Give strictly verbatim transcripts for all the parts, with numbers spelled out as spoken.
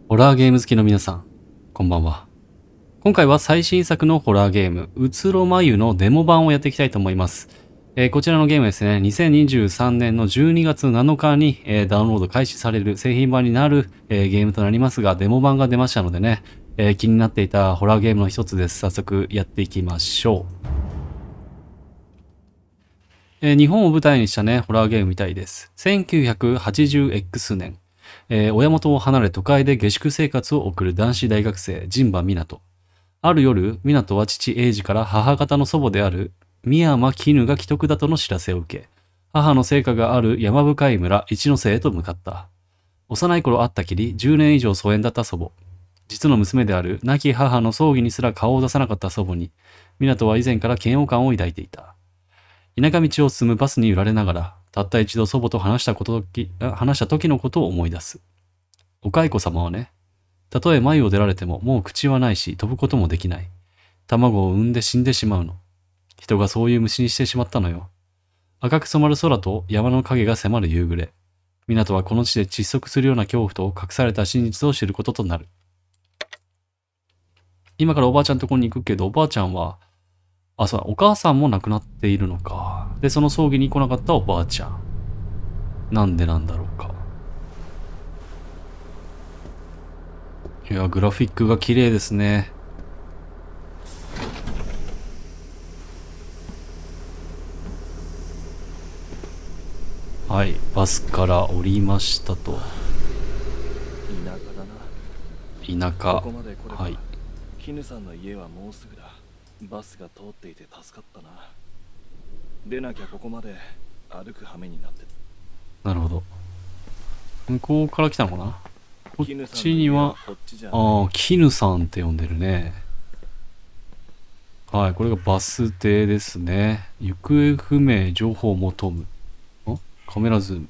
ホラーゲーム好きの皆さん、こんばんは。今回は最新作のホラーゲーム、うつろまゆのデモ版をやっていきたいと思います。えーこちらのゲームですね、にせんにじゅうさんねんのじゅうにがつなのかに、えーダウンロード開始される製品版になる、えーゲームとなりますが、デモ版が出ましたのでね、えー気になっていたホラーゲームの一つです。早速やっていきましょう。えー日本を舞台にしたね、ホラーゲームみたいです。せんきゅうひゃくはちじゅうエックスねん、えー親元を離れ都会で下宿生活を送る男子大学生、陣馬湊。ある夜、湊は父英二から母方の祖母である宮山絹が既得だとの知らせを受け、母の生家がある山深い村一ノ瀬へと向かった。幼い頃会ったきり、じゅうねん以上疎遠だった祖母。実の娘である亡き母の葬儀にすら顔を出さなかった祖母に、湊は以前から嫌悪感を抱いていた。田舎道を進むバスに揺られながら、たった一度祖母と話したこと時あ話した時のことを思い出す。お蚕様はね、たとえ繭を出られてももう口はないし飛ぶこともできない。卵を産んで死んでしまうの。人がそういう虫にしてしまったのよ。赤く染まる空と山の影が迫る夕暮れ。湊はこの地で窒息するような恐怖と隠された真実を知ることとなる。今からおばあちゃんのところに行くけど、おばあちゃんは、あ、そうだ、お母さんも亡くなっているのか。で、その葬儀に来なかったおばあちゃん。なんでなんだろうか。いや、グラフィックが綺麗ですね。はい、バスから降りましたと。 田舎だな。 田舎。 ここまで来れば、 はい。 絹さんの家はもうすぐだ。バスが通っていて助かったな。出なきゃここまで歩く羽目になってなるほど。向こうから来たのかな。こっ絹さんちには、 の家はこっちじゃない。 ああ、絹さんって呼んでるね。はい、これがバス停ですね。行方不明情報を求む。んカメラズーム。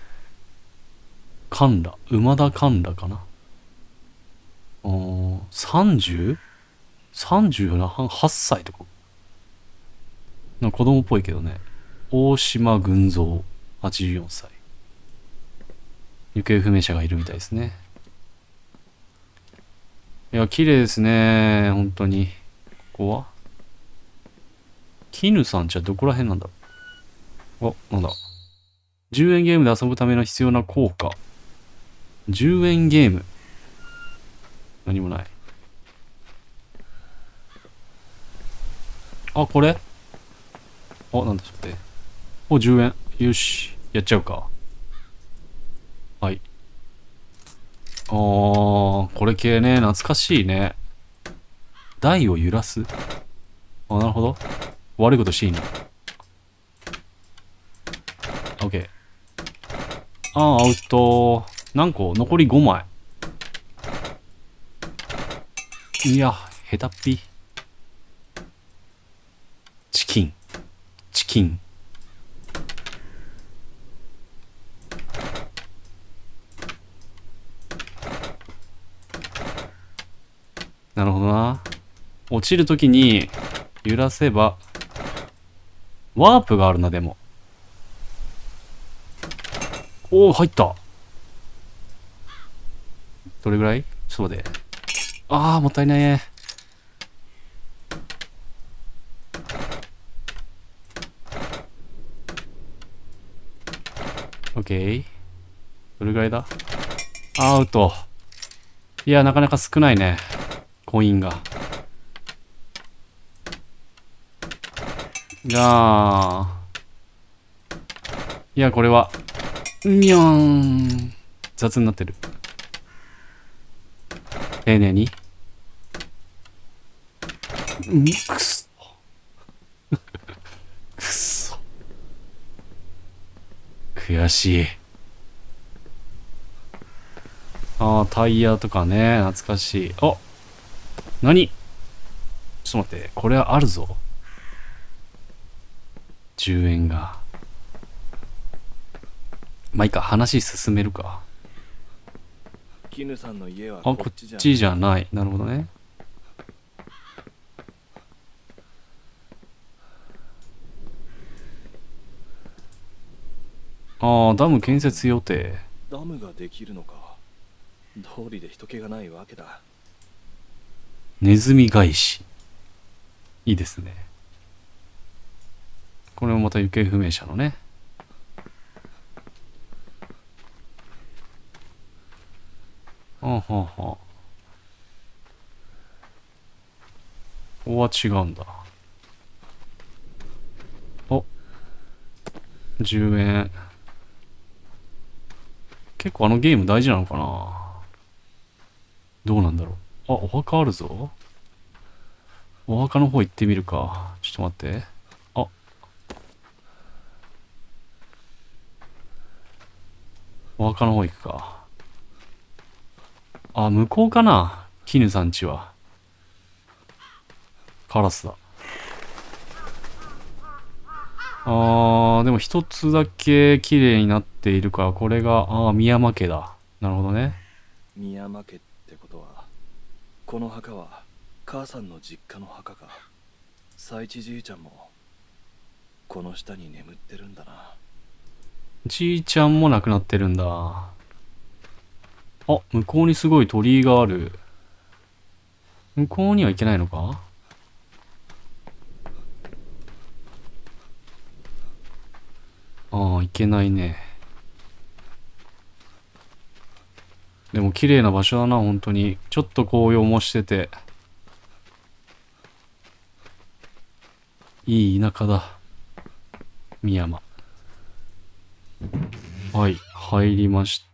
カ羅。馬田カ羅かな。あー、さんじゅう? さんじゅうはっさいとか。なんか子供っぽいけどね。大島群蔵。はちじゅうよんさい。行方不明者がいるみたいですね。いや、綺麗ですね。本当に。ここは絹さんちはどこら辺なんだろう。あ、なんだ。じゅうえんゲームで遊ぶための必要な効果。じゅうえんゲーム。何もない。あ、これあ、なんだ、ちょっと待って。お、じゅうえん。よし。やっちゃうか。はい。あー、これ系ね。懐かしいね。台を揺らす。あ、なるほど。悪いことしていいの。オッケー。あー、アウト。何個残りごまい。いや、下手っぴ。チキン。チキン。なるほどな。落ちるときに揺らせば、ワープがあるな、でも。おお、入った。どれぐらいちょっと待って。ああ、もったいないね。オッケー。どれぐらいだアウト。いや、なかなか少ないね。コインが。じゃあ。いや、これは。にゃーん。雑になってる。丁寧に。んくそ。くそ。悔しい。ああ、タイヤとかね。懐かしい。あ、何ちょっと待って。これはあるぞ。じゅうえんが。まあいいか。話進めるか。 絹さんの家はあ、こっこっちじゃない。 ちじゃない。なるほどね。ああ、ダム建設予定。 ダムができるのか。 通りで人気がないわけだ。 ネズミ返し。いいですね。これもまた行方不明者のね。はあはあはあ。ここは違うんだ。お、じゅうえん。結構あのゲーム大事なのかな。どうなんだろう。あ、お墓あるぞ。お墓の方行ってみるか。ちょっと待って。あ、お墓の方行くか。あ、向こうかな。絹さんちは。カラスだ。あー、でも一つだけ綺麗になっているから、これが、あー、宮山家だ。なるほどね。 宮山家ってことは、この墓は母さんの実家の墓か。佐一じいちゃんもこの下に眠ってるんだな。 じいちゃんも亡くなってるんだ。あ、向こうにすごい鳥居がある。向こうには行けないのか。ああ、行けないね。でも綺麗な場所だな、本当に。ちょっと紅葉もしてて。いい田舎だ。深山。はい、入りました。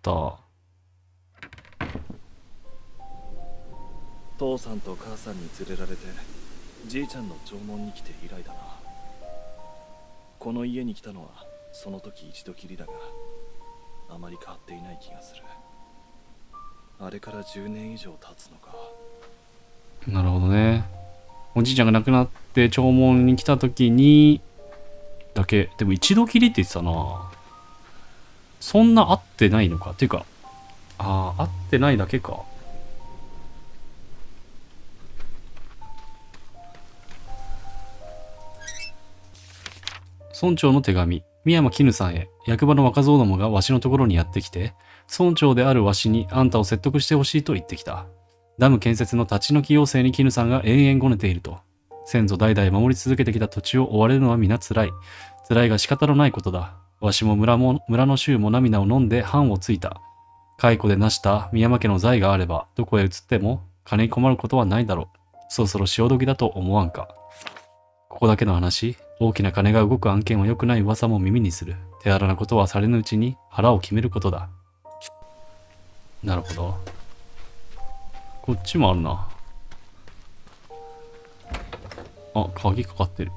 父さんと母さんに連れられてじいちゃんの弔問に来て以来だな。この家に来たのはその時一度きりだが、あまり変わっていない気がする。あれからじゅうねん以上経つのか。 なるほどね。おじいちゃんが亡くなって弔問に来た時にだけ。でも一度きりって言ってたな。そんな会ってないのかっていうか、ああ、会ってないだけか。村長の手紙。三山絹さんへ。役場の若造どもがわしのところにやってきて、村長であるわしにあんたを説得してほしいと言ってきた。ダム建設の立ち退き要請に絹さんが延々ごねていると。先祖代々守り続けてきた土地を追われるのは皆辛い。辛いが仕方のないことだ。わしも村も村の衆も涙を飲んで藩をついた。解雇で成した三山家の財があれば、どこへ移っても金に困ることはないだろう。そろそろ潮時だと思わんか。ここだけの話、大きな金が動く案件は良くない噂も耳にする。手荒なことはされぬうちに腹を決めることだ。なるほど。こっちもあるな。あ、鍵かかってる。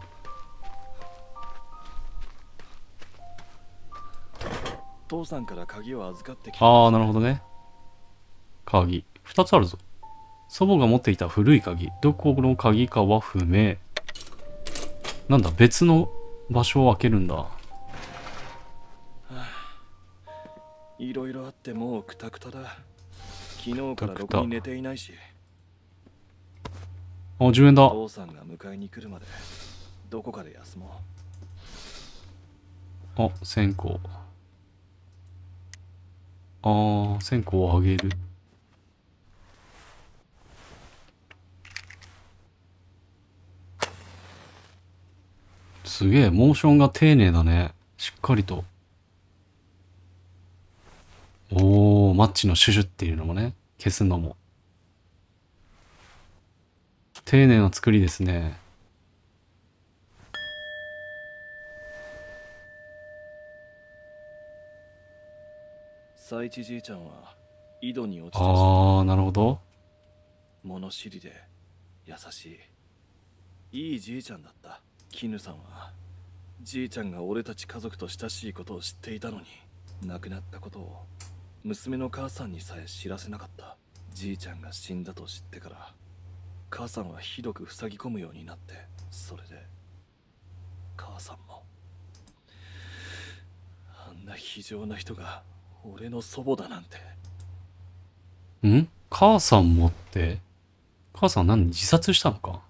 父さんから鍵を預かってきた。 ああ、なるほどね。鍵。二つあるぞ。祖母が持っていた古い鍵。どこの鍵かは不明。なんだ、別の場所を開けるんだ。 いろいろあってもうクタクタだ。昨日からろくに寝ていないし。 あ、じゅうえんだ。 父さんが迎えに来るまでどこかで休もう。あ、線香。あー、線香をあげる。すげえ、モーションが丁寧だね。しっかりと。おー、マッチのシュシュっていうのもね、消すのも。丁寧な作りですね。 佐一じいちゃんは井戸に落ちてしあー、なるほど。 物知りで優しいいいじいちゃんだった。絹さんはじいちゃんが俺たち家族と親しいことを知っていたのに、亡くなったことを娘の母さんにさえ知らせなかった。じいちゃんが死んだと知ってから母さんはひどく塞ぎ込むようになって、それで母さんもあんな非情な人が俺の祖母だなんて。 ん母さんもって、母さん何、自殺したのか。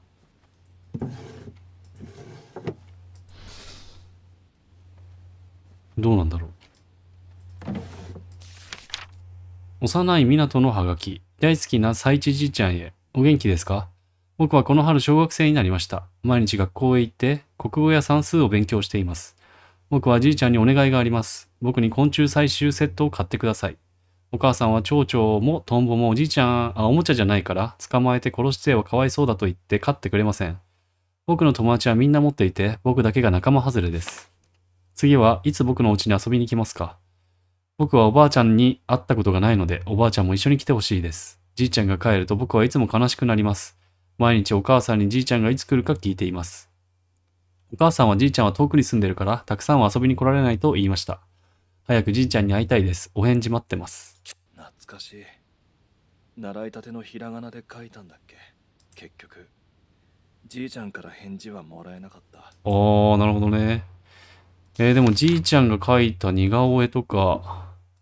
どうなんだろう。 幼い港のハガキ。大好きな佐一じいちゃんへ。お元気ですか？僕はこの春小学生になりました。毎日学校へ行って国語や算数を勉強しています。僕はじいちゃんにお願いがあります。僕に昆虫採集セットを買ってください。お母さんは蝶々もトンボもおじいちゃん、あ、おもちゃじゃないから捕まえて殺してはかわいそうだと言って飼ってくれません。僕の友達はみんな持っていて、僕だけが仲間外れです。次はいつ僕の家に遊びに来ますか？僕はおばあちゃんに会ったことがないので、おばあちゃんも一緒に来てほしいです。じいちゃんが帰ると僕はいつも悲しくなります。毎日お母さんにじいちゃんがいつ来るか聞いています。お母さんはじいちゃんは遠くに住んでるから、たくさんは遊びに来られないと言いました。早くじいちゃんに会いたいです。お返事待ってます。 懐かしい。習いたてのひらがなで書いたんだっけ。結局じいちゃんから返事はもらえなかった。 あー、なるほどね。えー、でもじいちゃんが描いた似顔絵とか、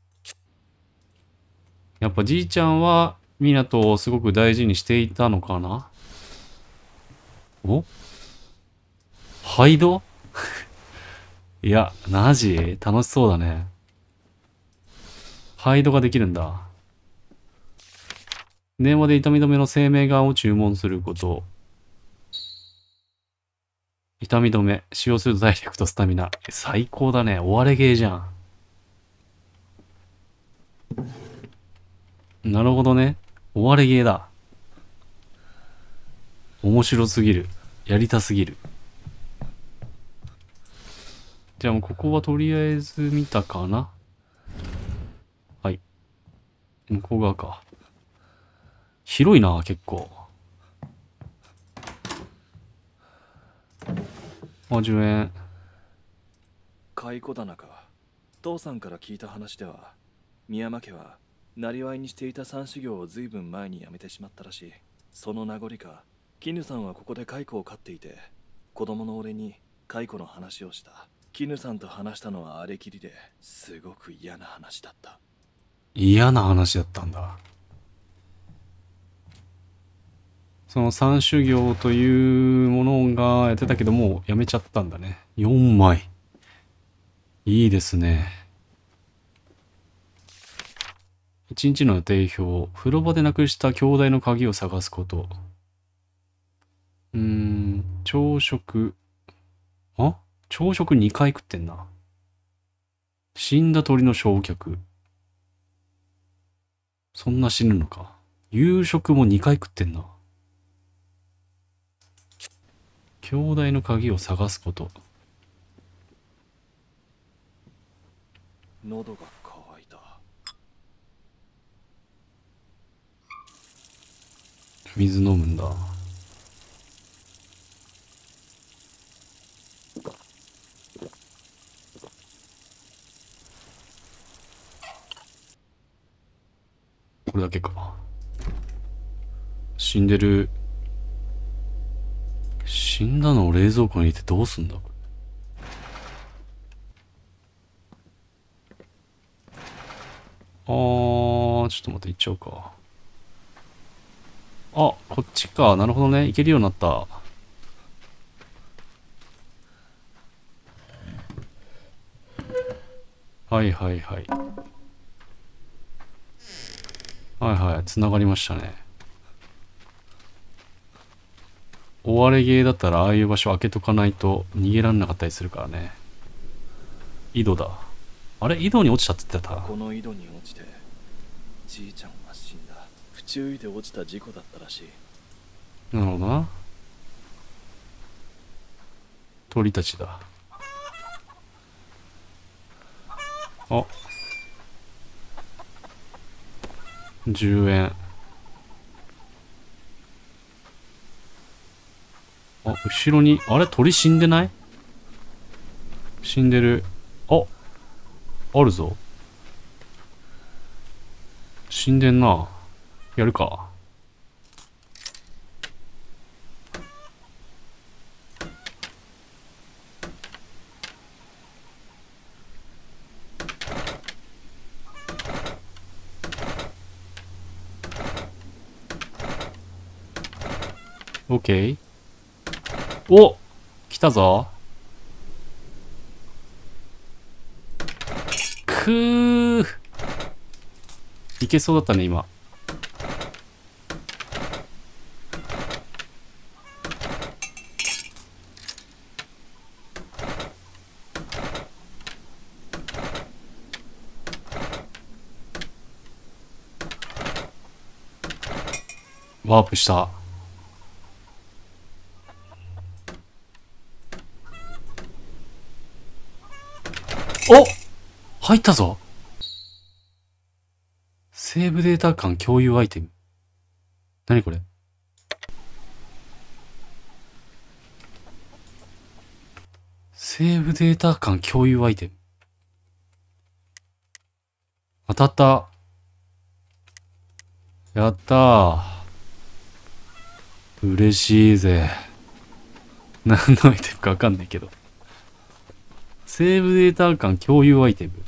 やっぱじいちゃんは湊をすごく大事にしていたのかな。おハイドいや、マジ楽しそうだね。ハイドができるんだ。電話で痛み止めの生命丸を注文すること。痛み止め。使用すると体力とスタミナ。最高だね。終われゲーじゃん。なるほどね。終われゲーだ。面白すぎる。やりたすぎる。じゃあもうここはとりあえず見たかな。はい。向こう側か。広いな、結構。あ、じゅうえん。 蚕棚か。父さんから聞いた話では、宮山家はなりわいにしていた三修行をずいぶん前に辞めてしまったらしい。その名残か、絹さんはここで蚕を飼っていて、子供の俺に蚕の話をした。絹さんと話したのはあれきりで、すごく嫌な話だった。 嫌な話だったんだ。その三修行というものがやってたけどもうやめちゃったんだね。よんまい。いいですね。一日の予定表。風呂場でなくした兄弟の鍵を探すこと。うーん、朝食。あ？朝食にかい食ってんな。死んだ鳥の焼却。そんな死ぬのか。夕食もにかい食ってんな。兄弟の鍵を探すこと。 喉が渇いた。 水飲むんだ。これだけか。死んでる。死んだのを冷蔵庫に入れてどうすんだこれ。あー、ちょっと待って、行っちゃうか。あ、こっちか。なるほどね。行けるようになった。はいはいはい。はいはい。繋がりましたね。追われゲーだったらああいう場所開けとかないと逃げられなかったりするからね。井戸だ。あれ井戸に落ちたって言ってた。 この井戸に落ちてじいちゃんは死んだ。不注意で落ちた事故だったらしい。 なるほどな。鳥たちだ。あ、じゅうえん。あ、後ろに、あれ鳥死んでない？死んでる。あ、あるぞ。死んでんな。やるか。オッケー。お！来たぞ。くー。 いけそうだったね、今。ワープした。お！入ったぞ。セーブデータ間共有アイテム。何これ？セーブデータ間共有アイテム。当たった。やったー。嬉しいぜ。何のアイテムかわかんないけど。セーブデータ間共有アイテム。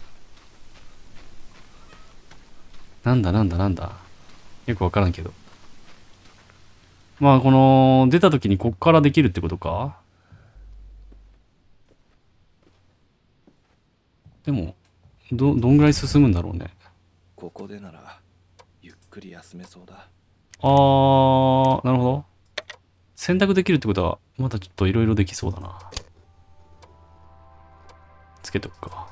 なんだなんだなんだ。よくわからんけど。まあ、この、出た時にこっからできるってことか？でも、ど、どんぐらい進むんだろうね。 ここでならゆっくり休めそうだ。 あー、なるほど。選択できるってことは、まだちょっといろいろできそうだな。つけとくか。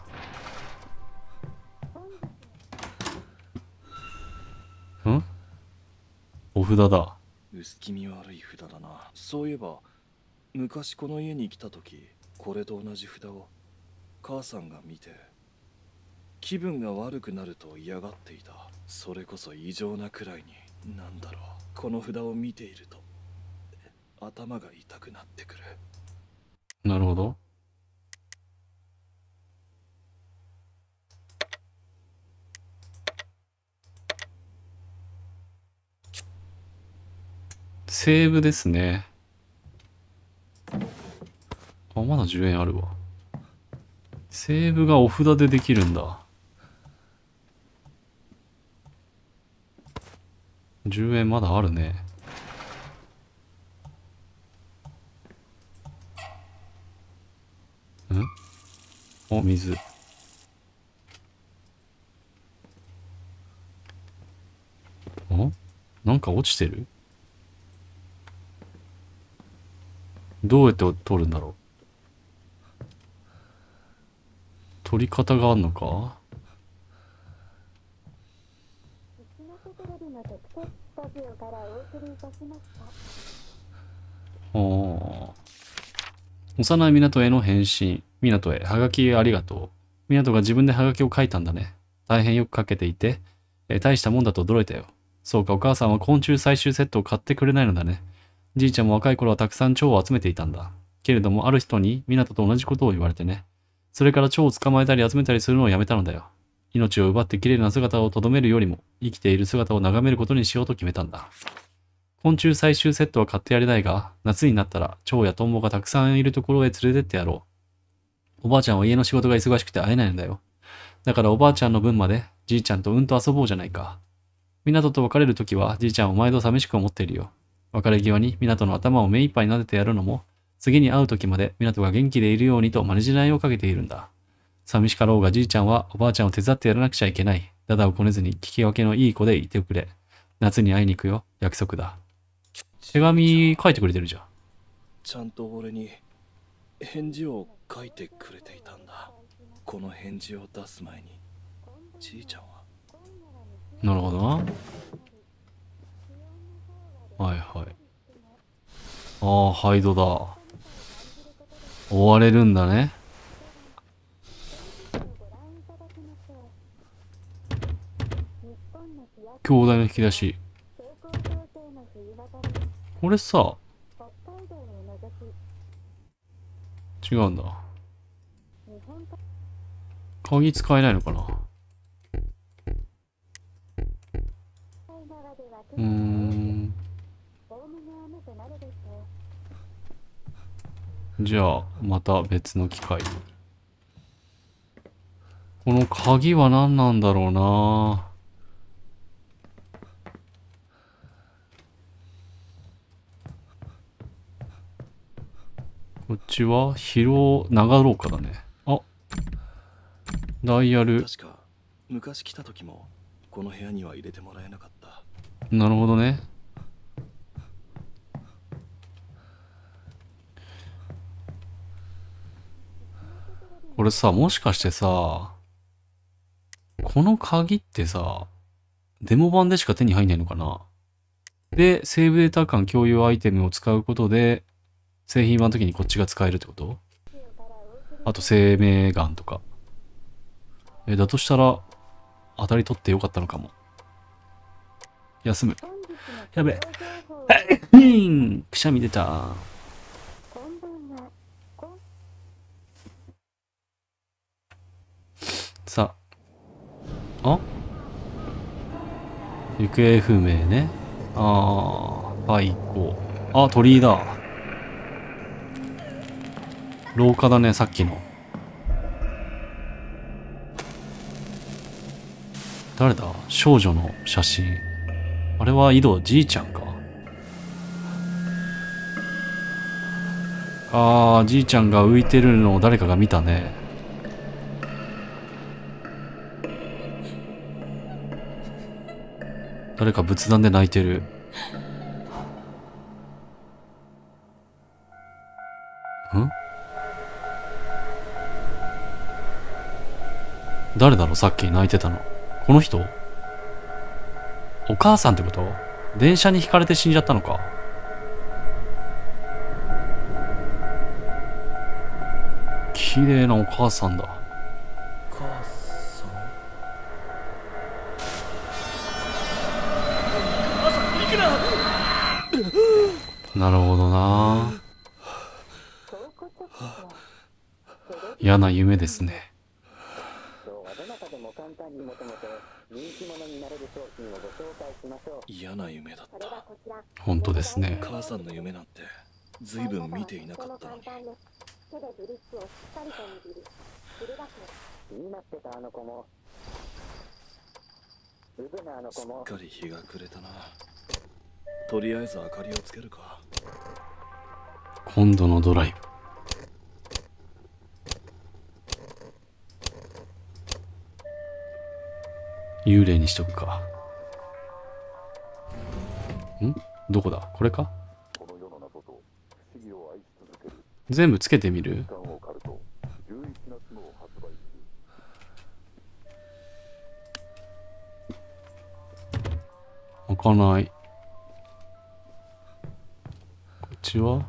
ん？お札だ。 薄気味悪い札だな。そういえば昔この家に来た時、これと同じ札を母さんが見て気分が悪くなると嫌がっていた。それこそ異常なくらいに、なんだろう、この札を見ていると頭が痛くなってくる。 なるほど。セーブですね。あ、まだじゅうえんあるわ。セーブがお札でできるんだ。じゅうえんまだあるね。ん？お、水。ん？なんか落ちてる？どうやって取るんだろう。取り方があんのか？ああ。幼い港への返信。港へ、はがきありがとう。港が自分ではがきを書いたんだね。大変よく書けていて、えー大したもんだと驚いたよ。そうか、お母さんは昆虫採集セットを買ってくれないのだね。じいちゃんも若い頃はたくさん蝶を集めていたんだ。けれども、ある人に港と同じことを言われてね。それから蝶を捕まえたり集めたりするのをやめたのだよ。命を奪って綺麗な姿をとどめるよりも、生きている姿を眺めることにしようと決めたんだ。昆虫採集セットは買ってやれないが、夏になったら蝶やトンボがたくさんいるところへ連れてってやろう。おばあちゃんは家の仕事が忙しくて会えないんだよ。だからおばあちゃんの分まで、じいちゃんとうんと遊ぼうじゃないか。港と別れるときは、じいちゃんを毎度寂しく思っているよ。別れ際に港の頭を目いっぱい撫でてやるのも、次に会うときまで港が元気でいるようにとまじないをかけているんだ。寂しかろうがじいちゃんはおばあちゃんを手伝ってやらなくちゃいけない。だだをこねずに聞き分けのいい子でいてくれ。夏に会いに行くよ。約束だ。手紙書いてくれてるじゃん。 ちゃんと俺に返事を書いてくれていたんだ。この返事を出す前にじいちゃんは。 なるほどな。はいはい。ああ、ハイドだ。追われるんだね。兄弟の引き出し。これさ、違うんだ。鍵使えないのかな？うーん。じゃあ、また別の機会。この鍵は何なんだろうな。こっちは広長廊下だね。あ、ダイヤル。 確か昔来た時もこの部屋には入れてもらえなかった。 なるほどね。これさ、もしかしてさ、この鍵ってさ、デモ版でしか手に入んないのかな。で、セーブデータ間共有アイテムを使うことで、製品版の時にこっちが使えるってこと？あと生命ガンとか。え、だとしたら、当たり取ってよかったのかも。休む。やべえ。くしゃみ出た。さあ。あ？行方不明ね。あー、はい、行こう。あ、鳥居だ。廊下だね、さっきの。誰だ？少女の写真。あれは井戸じいちゃんか。あー、じいちゃんが浮いてるのを誰かが見たね。誰か仏壇で泣いてる。ん？誰だろう、さっき泣いてたの。この人？お母さんってこと？電車にひかれて死んじゃったのか。綺麗なお母さんだ。 母さん。母さん、行くな。 なるほどな。嫌な夢ですね。 嫌な夢だった。 本当ですね。 母さんの夢なんてずいぶん見ていなかったのに。すっかり日が暮れたな。とりあえず明かりをつけるか。 今度のドライブ。幽霊にしとくか。ん？どこだ？これか？全部つけてみる？開かない。こっちは？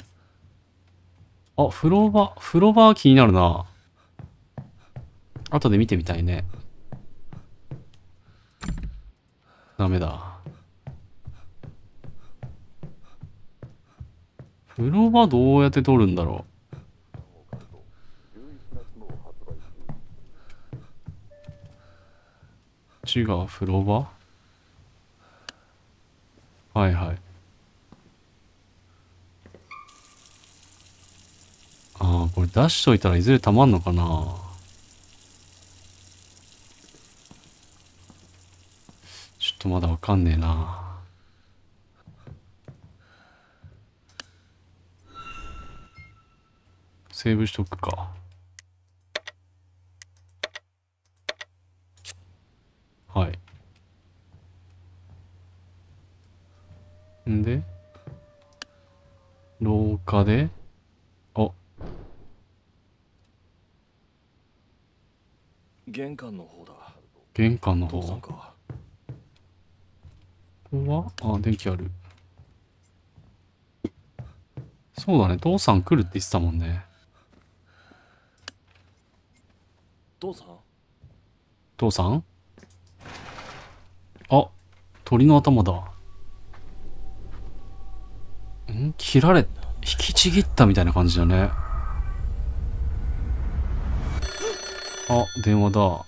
あ、風呂場、風呂場気になるな。後で見てみたいね。ダメだ。風呂場どうやって撮るんだろう。違う、風呂場？はいはい。ああ、これ出しといたらいずれたまんのかな。ちょっとまだわかんねえな。セーブしとくか。はい。んで、廊下で、あ、 玄関の方だ。 玄関の方。 父さんか。 ここは、あ、電気ある。そうだね、父さん来るって言ってたもんね。 父さん？ 父さん？あ、鳥の頭だ。ん？切られ、引きちぎったみたいな感じだね。あ、電話だ。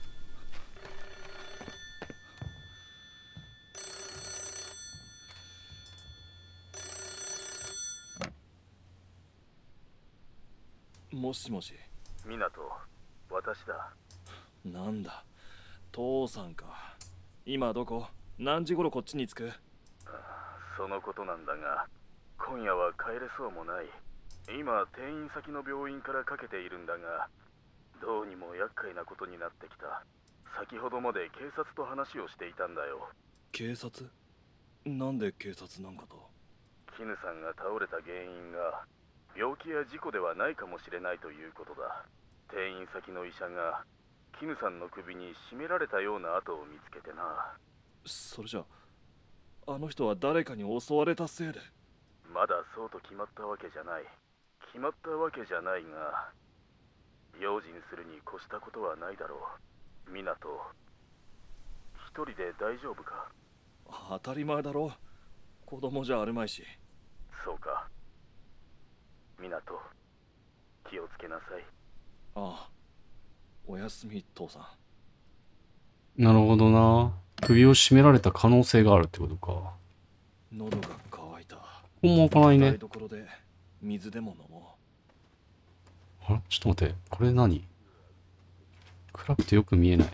もしもし。 湊、私だ。 なんだ、父さんか。今どこ？何時頃こっちに着く？ そのことなんだが、今夜は帰れそうもない。今、転院先の病院からかけているんだが、どうにも厄介なことになってきた。 先ほどまで警察と話をしていたんだよ。 警察？なんで警察なんかと？ 絹さんが倒れた原因が病気や事故ではないかもしれないということだ。転院先の医者が絹さんの首に絞められたような跡を見つけてな。 それじゃあの人は誰かに襲われたせいで？ まだそうと決まったわけじゃない。決まったわけじゃないが、用心するに越したことはないだろう。湊、一人で大丈夫か？ 当たり前だろ。子供じゃあるまいし。 そうか。湊、気をつけなさい。 ああ、おやすみ父さん。なるほどな。首を絞められた可能性があるってことか。 喉が渇いた。こここも開かないね。 台所で水でも飲もあれちょっと待って。これ何？暗くてよく見えない。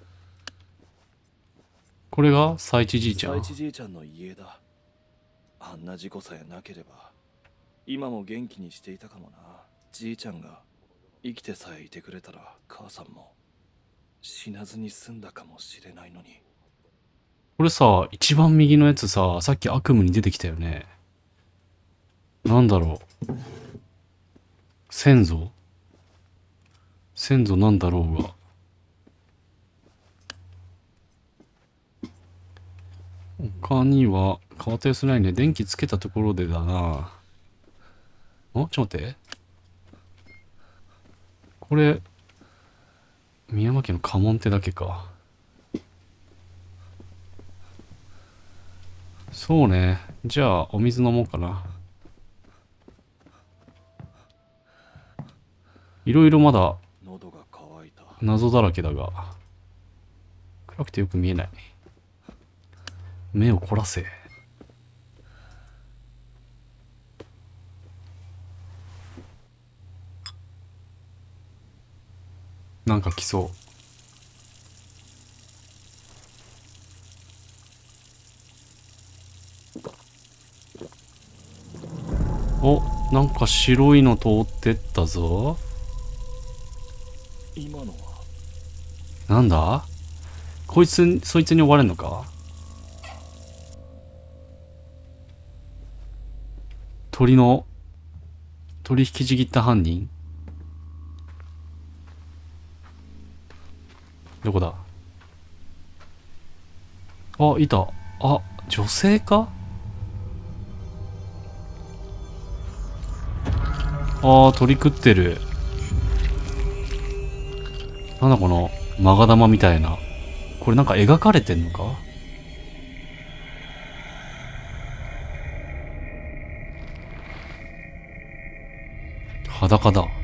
これが佐一じいちゃん。 佐一じいちゃんの家だ。あんな事故さえなければ今も元気にしていたかもな。じいちゃんが生きてさえいてくれたら母さんも死なずに済んだかもしれないのに。 これさ、一番右のやつさ、さっき悪夢に出てきたよね。なんだろう。先祖先祖なんだろうが。他には変わった様子ないね。電気つけたところでだな。あ、ちょっと待って。これ、宮山家の家紋ってだけか。そうね。じゃあ、お水飲もうかな。いろいろまだ喉が渇いた。 謎だらけだが、暗くてよく見えない。目を凝らせ。なんか来そう。お、なんか白いの通ってったぞ。 今のはなんだ？こいつ、そいつに追われんのか？鳥の、鳥引きちぎった犯人？どこだ？あ、いた。あ、女性か？あー、鳥食ってる。なんだこの、マガ玉みたいな。これなんか描かれてんのか？裸だ。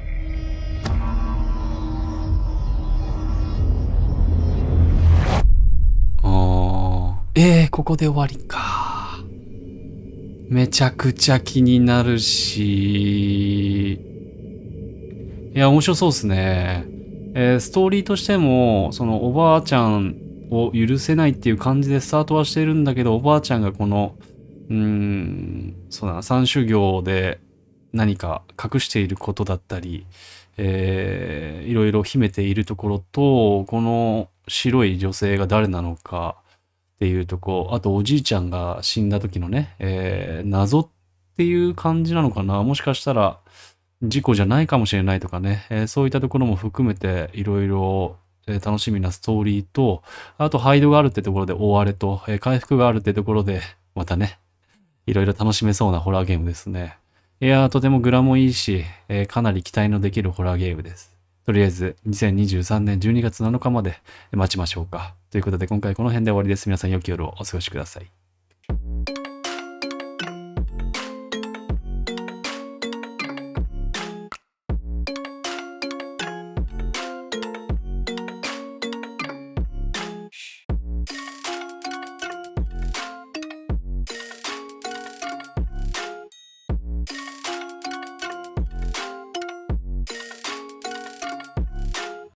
あー。えー、ここで終わりか。めちゃくちゃ気になるし。いや、面白そうですね。えー、ストーリーとしても、そのおばあちゃんを許せないっていう感じでスタートはしてるんだけど、おばあちゃんがこの、うーん、そうだな、三修行で何か隠していることだったり、えー、いろいろ秘めているところと、この白い女性が誰なのかっていうところ、あとおじいちゃんが死んだ時のね、えー、謎っていう感じなのかな。もしかしたら事故じゃないかもしれないとかね、えー、そういったところも含めていろいろ楽しみなストーリーと、あとハイドがあるってところで大荒れと、えー、回復があるってところで、またね、いろいろ楽しめそうなホラーゲームですね。いやー、とてもグラもいいし、えー、かなり期待のできるホラーゲームです。とりあえず、にせんにじゅうさんねんじゅうにがつなのかまで待ちましょうか。ということで、今回この辺で終わりです。皆さん良き夜をお過ごしください。